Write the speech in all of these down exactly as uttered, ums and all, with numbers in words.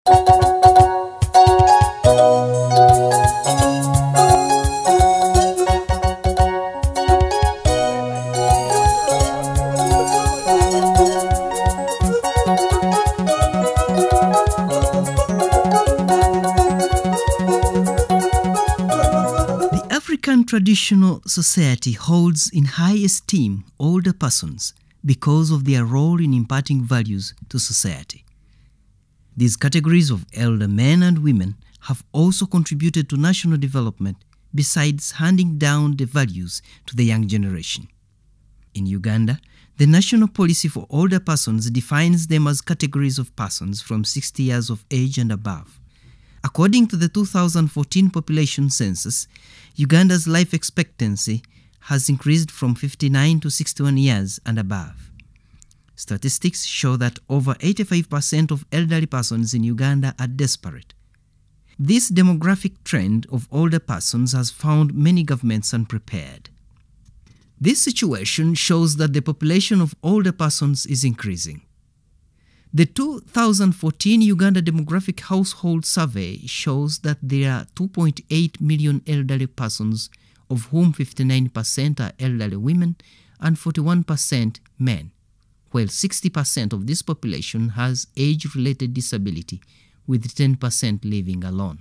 Traditional society holds in high esteem older persons because of their role in imparting values to society. These categories of elder men and women have also contributed to national development besides handing down the values to the young generation. In Uganda, the national policy for older persons defines them as categories of persons from sixty years of age and above. According to the two thousand fourteen population census, Uganda's life expectancy has increased from fifty-nine to sixty-one years and above. Statistics show that over eighty-five percent of elderly persons in Uganda are desperate. This demographic trend of older persons has found many governments unprepared. This situation shows that the population of older persons is increasing. The two thousand fourteen Uganda Demographic Household Survey shows that there are two point eight million elderly persons, of whom fifty-nine percent are elderly women and forty-one percent men, while sixty percent of this population has age-related disability, with ten percent living alone.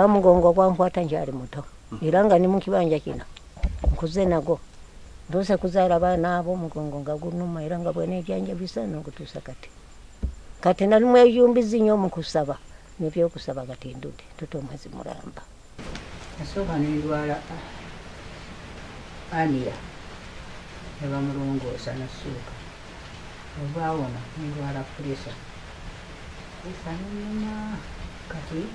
Kati na lumwe yumbizi nyo mukusaba nibyo kusaba kati ndude tutomazi muramba asoba nindwala anira eba mulungu sana suka obawona nindwala pressure isanima kati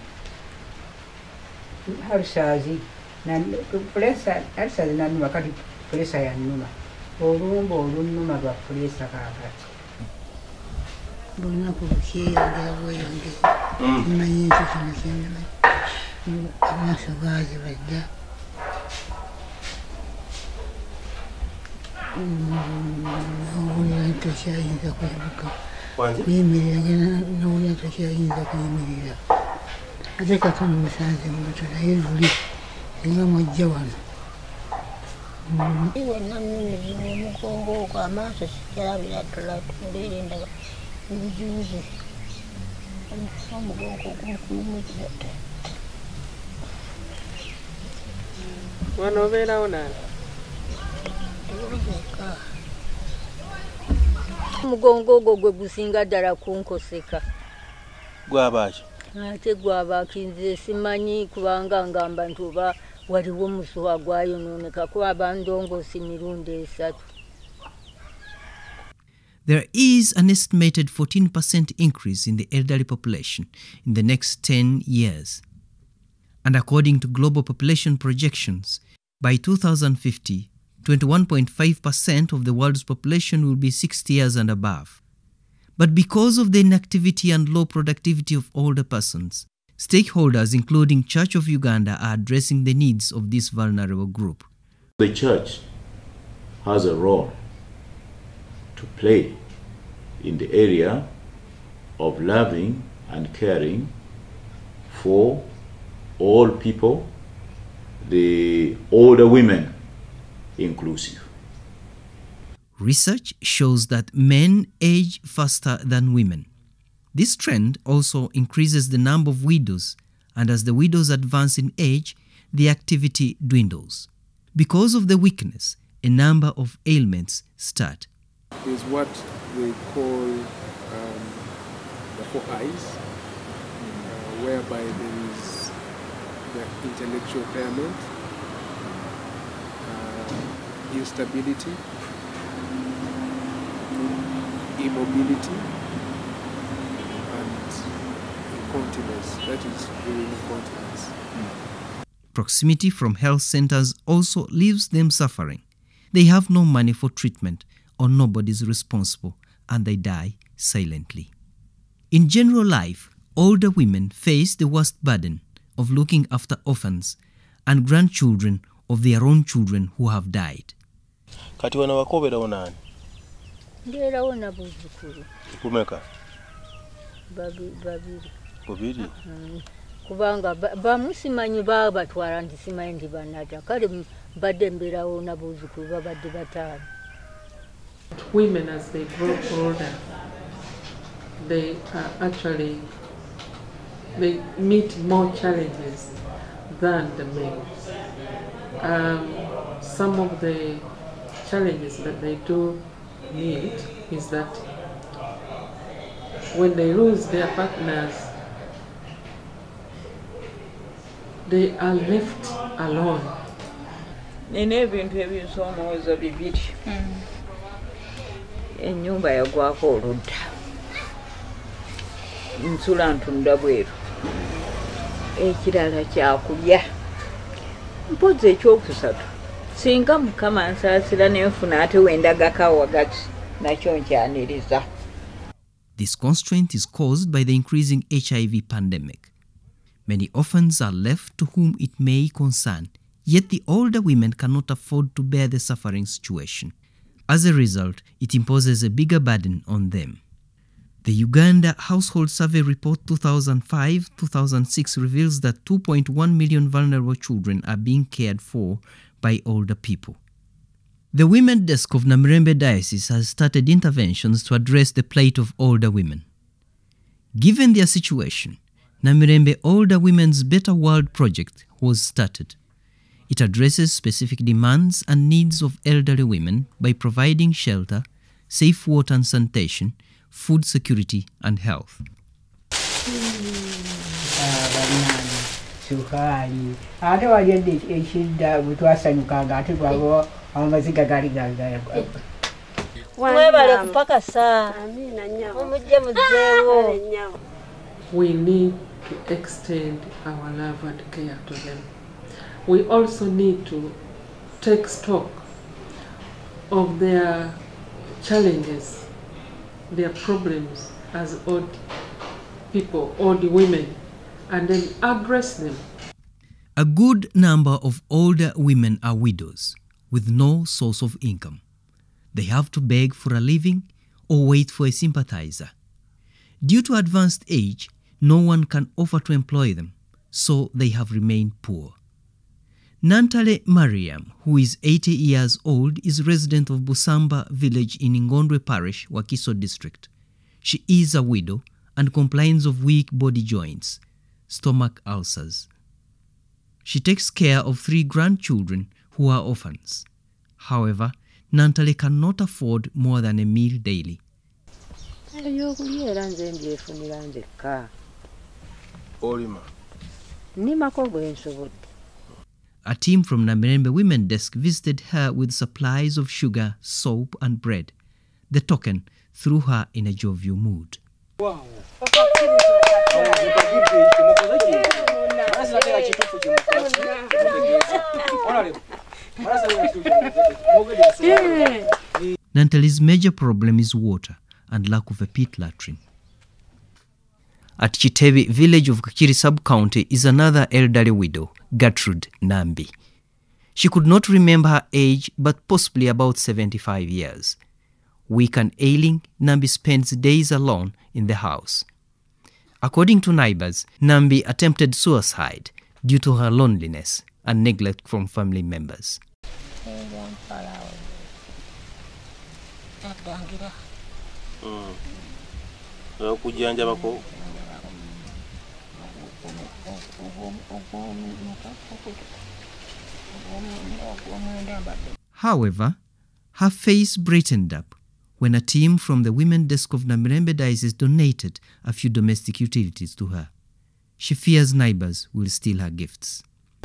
harsazi na pressure harsazi na numa kati pressure ya numa olumbo olunuma ba pressure kakati Bona kubukia gawe yange manyi tunasenga amasogazi bajja uya tushayinza kwibuka kwimirira na uya tushayinza kwimirira ate katoni musanze mutula yuli inga mujja wano iwe namni ni mukongo kwa maso sikira bila tola tulinda ujuzi anafahamu gongo kumkumu zote wanovera ona mugongo gogwe gusinga dara kunkoseka gwabaje ate gwabakinze simanyi kubanga ngamba ntuba waliwo musuwa gwayo noneka kuba bandongo simirundi esatu. There is an estimated fourteen percent increase in the elderly population in the next ten years. And according to global population projections, by two thousand fifty, twenty-one point five percent of the world's population will be sixty years and above. But because of the inactivity and low productivity of older persons, stakeholders including Church of Uganda are addressing the needs of this vulnerable group. The church has a role to play in the area of loving and caring for all people, the older women inclusive. Research shows that men age faster than women. This trend also increases the number of widows, and as the widows advance in age, the activity dwindles. Because of the weakness, a number of ailments start. Is what we call um, the four eyes, uh, whereby there is the intellectual impairment, uh, instability, immobility, and incontinence. That is really incontinence. Proximity from health centers also leaves them suffering. They have no money for treatment, or nobody is responsible, and they die silently. In general life, older women face the worst burden of looking after orphans and grandchildren of their own children who have died. Kati wana wakobera onani? Ndera wana buzukuru. Kumeka? Babi, babiri. Bubiri. Kubanga bamu simanyi baabatwala nti simanyi nti bannata kale badde mbeerawo n'abuuzukulu babadde bataano. Women, as they grow older, they are actually, they meet more challenges than the men. Um, some of the challenges that they do meet is that when they lose their partners, they are left alone. Nina ebintu ebinsomooza bibiri. Ennyumba yagwako oludda. Nsula ntunda bweru. Ekirala kyakulya. Mpozi ekyokusatu. Singa Mukama nsaasira n'enfuna ate wendagako wagati nakyo nkyaniriza. This constraint is caused by the increasing H I V pandemic. Many orphans are left to whom it may concern, yet the older women cannot afford to bear the suffering situation. As a result, it imposes a bigger burden on them. The Uganda Household Survey Report two thousand five to two thousand six reveals that two point one million vulnerable children are being cared for by older people. The Women Desk of NAMIREMBE Diocese has started interventions to address the plight of older women. Given their situation, NAMIREMBE Older Women's Better World project was started. It addresses specific demands and needs of elderly women by providing shelter, safe water and sanitation, food security and health. We need to extend our love and care to them. We also need to take stock of their challenges, their problems as old people, old women, and then address them. A good number of older women are widows with no source of income. They have to beg for a living or wait for a sympathizer. Due to advanced age, no one can offer to employ them, so they have remained poor. Nantale Mariam, who is eighty years old, is resident of Busamba village in Ngondwe Parish, Wakiso district. She is a widow and complains of weak body joints, stomach ulcers. She takes care of three grandchildren who are orphans. However, Nantale cannot afford more than a meal daily. Olima. A team from NAMIREMBE Women Desk visited her with supplies of sugar, soap and bread, the token threw her in a jovial mood. Wow. Nantale's major problem is water and lack of a pit latrine. At Chitebi village of Kakiri sub-county is another elderly widow, Gertrude Nambi. She could not remember her age, but possibly about seventy-five years. Weak and ailing, Nambi spends days alone in the house. According to neighbors, Nambi attempted suicide due to her loneliness and neglect from family members. Mm. However, her face brightened up when a team from the Women Desk of NAMIREMBE Diocese donated a few domestic utilities to her. She fears neighbors will steal her gifts.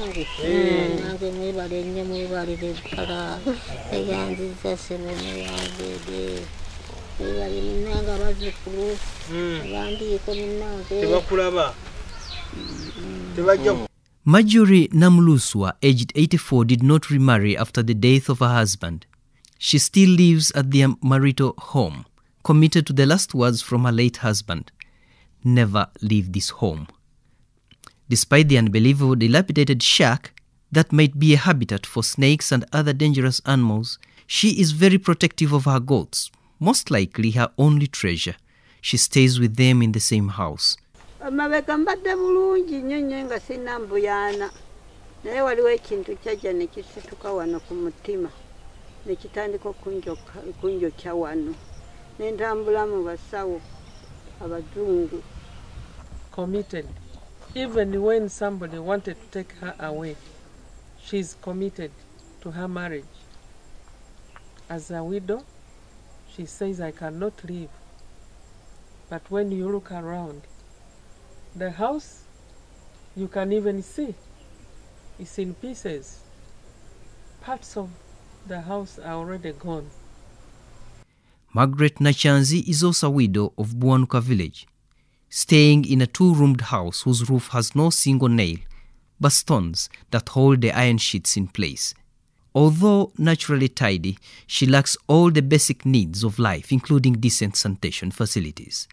Marjorie Namuluswa, aged eighty-four, did not remarry after the death of her husband. She still lives at their marital home, committed to the last words from her late husband: "Never leave this home." Despite the unbelievable dilapidated shack that might be a habitat for snakes and other dangerous animals, she is very protective of her goats, most likely her only treasure. She stays with them in the same house. Amabega mbadde bulungi nnyo nnyo nga sina mbuyana. Naye waliwo ekintu kyajja ne kisituka wano ku mutima. Ne kitandika okunjokya wano. Ne ntambula mu basawo abazungu. Committed. Even when somebody wanted to take her away, she's committed to her marriage. As a widow, she says, I cannot leave. But when you look around, the house, you can even see, it's in pieces. Parts of the house are already gone. Margaret Nachanzi is also a widow of Buanuka village, staying in a two-roomed house whose roof has no single nail, but stones that hold the iron sheets in place. Although naturally tidy, she lacks all the basic needs of life, including decent sanitation facilities.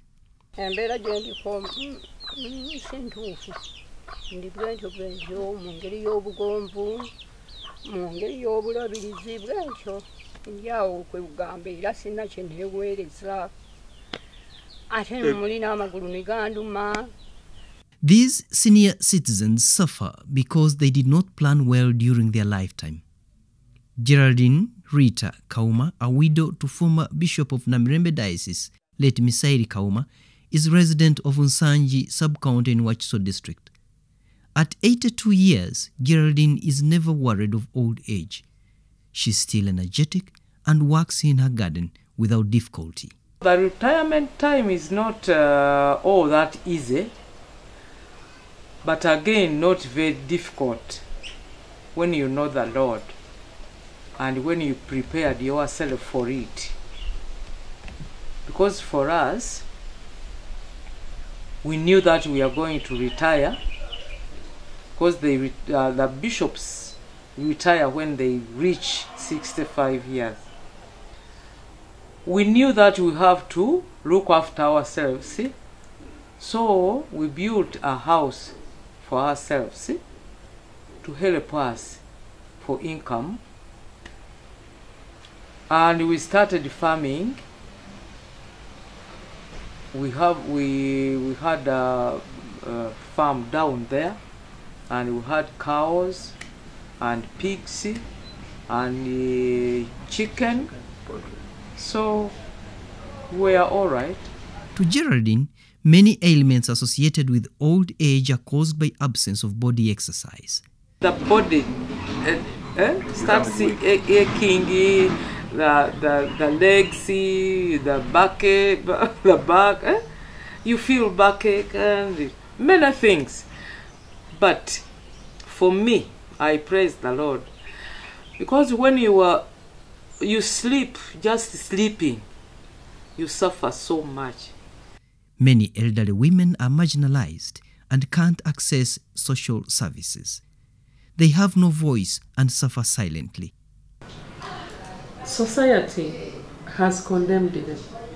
These senior citizens suffer because they did not plan well during their lifetime. Geraldine Rita Kauma, a widow to former Bishop of Namirembe Diocese, late Misairi Kauma, is resident of Unsanji sub-county in Wachiso district. At eighty-two years, Geraldine is never worried of old age. She's still energetic and works in her garden without difficulty. The retirement time is not uh, all that easy, but again not very difficult when you know the Lord and when you prepared yourself for it. Because for us, we knew that we are going to retire, because they, uh, the bishops retire when they reach sixty-five years. We knew that we have to look after ourselves, see? So we built a house for ourselves, see? To help us for income. And we started farming. We have we we had a, a farm down there, and we had cows and pigs and uh, chicken. So we are all right. To Geraldine, many ailments associated with old age are caused by absence of body exercise. The body uh, uh, starts aching, the, the, the legs, the backache, the back. Eh? You feel backache and many things. But for me, I praise the Lord. Because when you are you sleep, just sleeping, you suffer so much. Many elderly women are marginalized and can't access social services. They have no voice and suffer silently. Society has condemned them.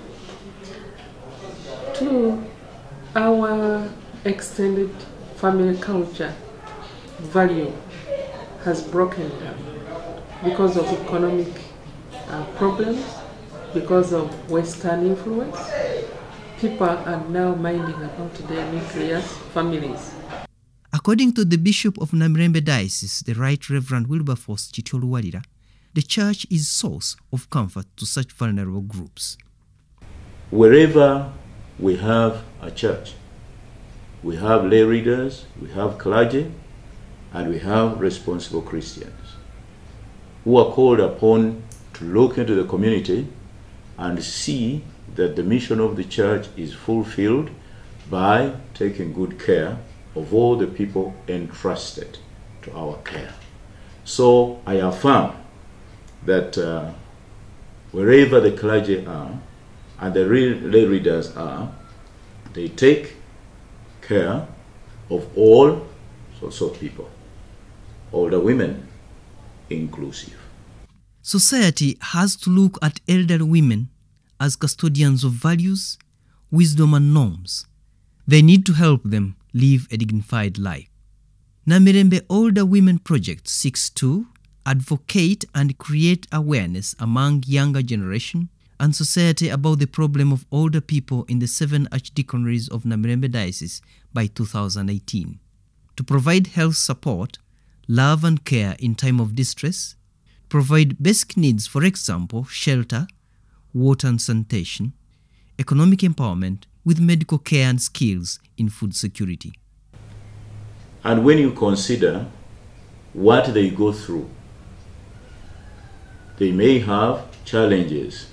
Two, our extended family culture value has broken down because of economic uh, problems, because of Western influence. People are now minding about their nuclear families. According to the Bishop of Namirembe Diocese, the Right Reverend Wilberforce Chitoluwarira, the church is source of comfort to such vulnerable groups. Wherever we have a church, we have lay readers, we have clergy, and we have responsible Christians who are called upon to look into the community and see that the mission of the church is fulfilled by taking good care of all the people entrusted to our care. So I affirm that uh, wherever the clergy are and the lay readers are, they take care of all sorts of people, older women inclusive. Society has to look at elderly women as custodians of values, wisdom and norms. They need to help them live a dignified life. Namirembe Older Women Project seeks to advocate and create awareness among younger generation and society about the problem of older people in the seven archdeaconries of NAMIREMBE Diocese by two thousand eighteen. To provide health support, love and care in time of distress, provide basic needs, for example, shelter, water and sanitation, economic empowerment with medical care and skills in food security. And when you consider what they go through, they may have challenges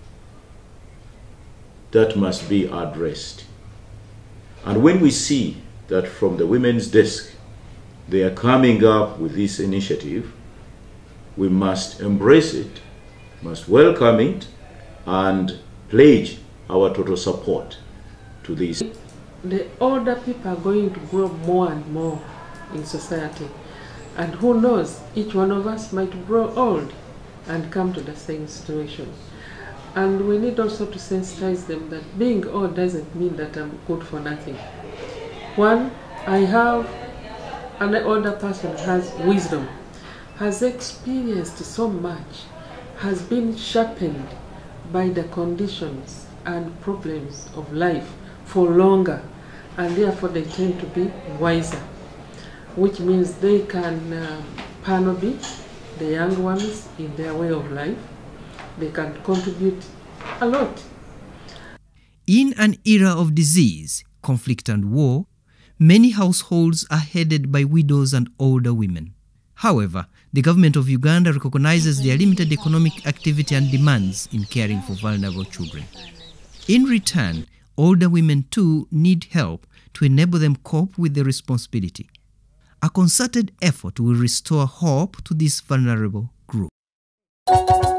that must be addressed. And when we see that from the women's desk, they are coming up with this initiative, we must embrace it, must welcome it, and pledge our total support to this. The older people are going to grow more and more in society. And who knows, each one of us might grow old and come to the same situation. And we need also to sensitize them that being old doesn't mean that I'm good for nothing. One, I have an older person who has wisdom, has experienced so much, has been sharpened by the conditions and problems of life for longer, and therefore they tend to be wiser, which means they can uh, panel beat the young ones in their way of life. They can contribute a lot. In an era of disease, conflict and war, many households are headed by widows and older women. However, the government of Uganda recognizes their limited economic activity and demands in caring for vulnerable children. In return, older women too need help to enable them cope with the responsibility. A concerted effort will restore hope to this vulnerable group.